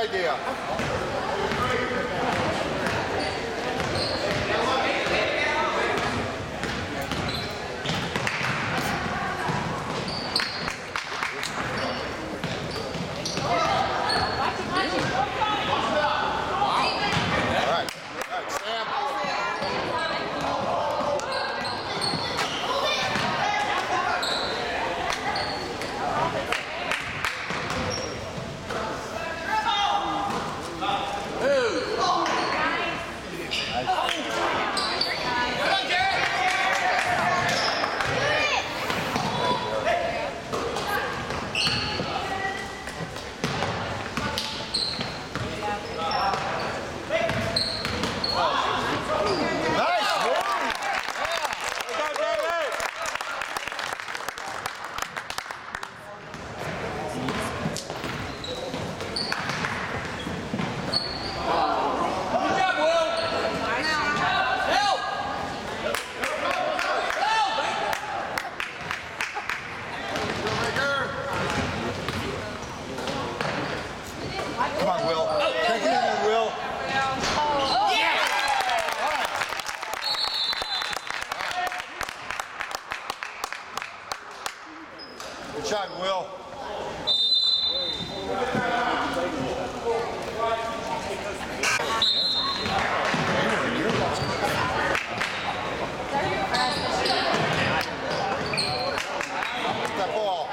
idea. Come on, Will. Take it in there, Will. Good shot, Will. That ball.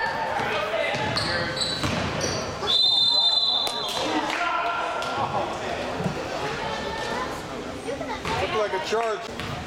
Looked like a charge.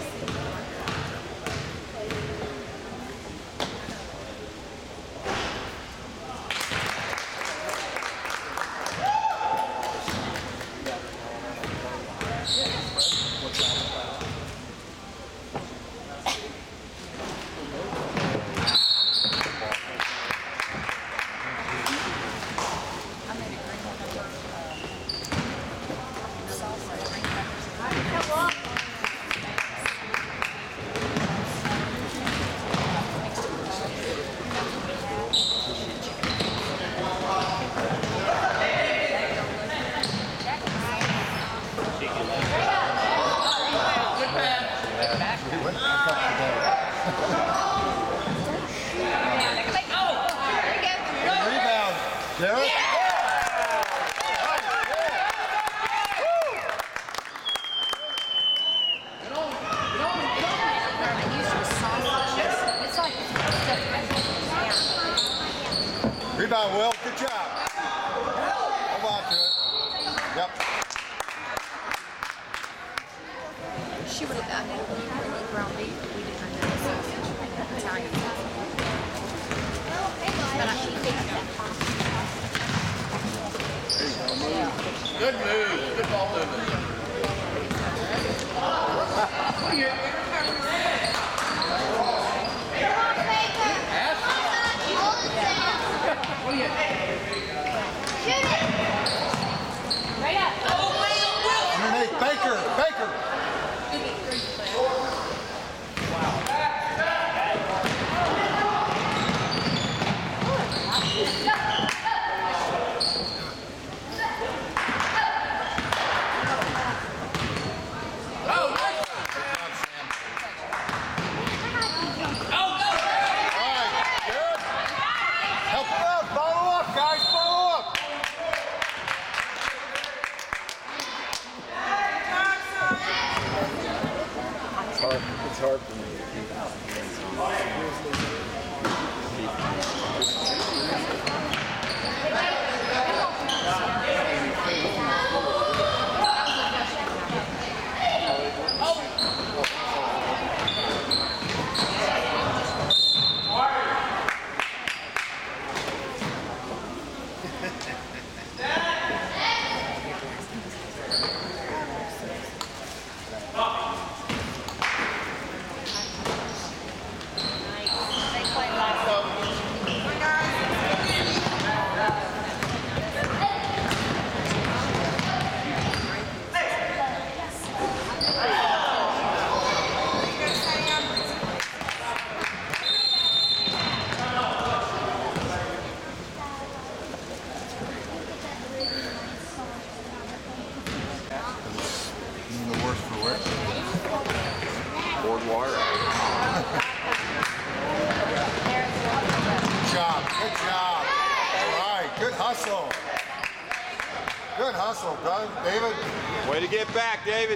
Rebound, Derek. Rebound, Will. Good job. Hold on to it. Yep. She would have done it when we were ground beef. We did her nose sausage, Italian sausage. But I should take that off. Good move. Good ball movement. Underneath, Baker. It's hard for me to keep hustle, go, David. Way to get back, David.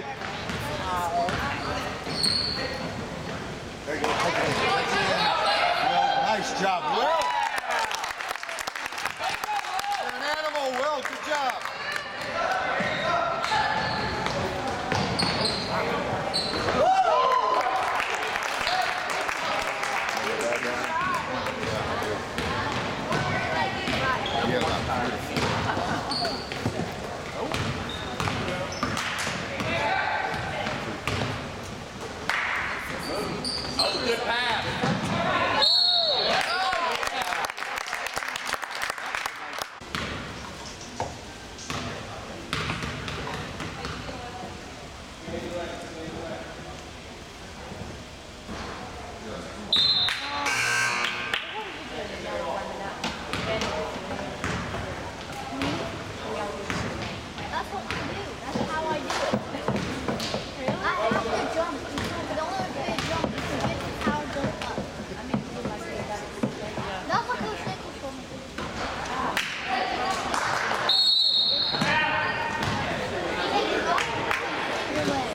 There you go. Will, nice job, Will. You're an animal, Will. Good job. Yeah, Oh, good pass. That's what I do. That's how I do it. I have to jump. The only way to jump is to get the power jump up. That's what Coach Nichols told me. Your leg.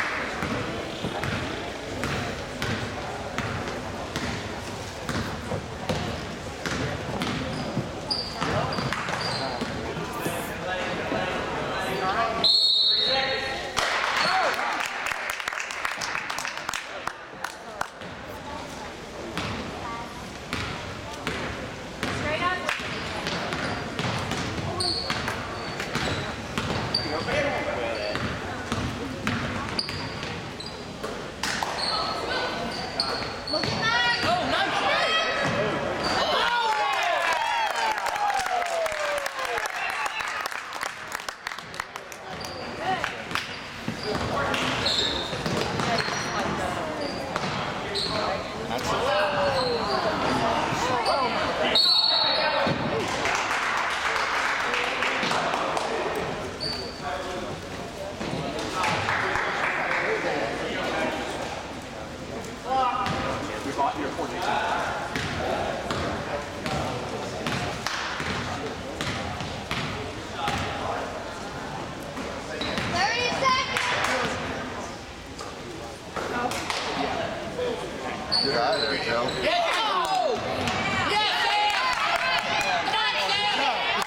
Look at that. Oh, nice shake. We bought your 14. Get out of there, Joe. Yes, go! Yes, Sam! Come on, Sam!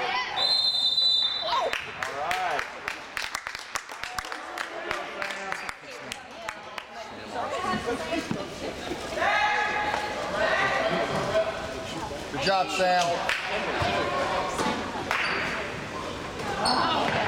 All right. Good job, Sam.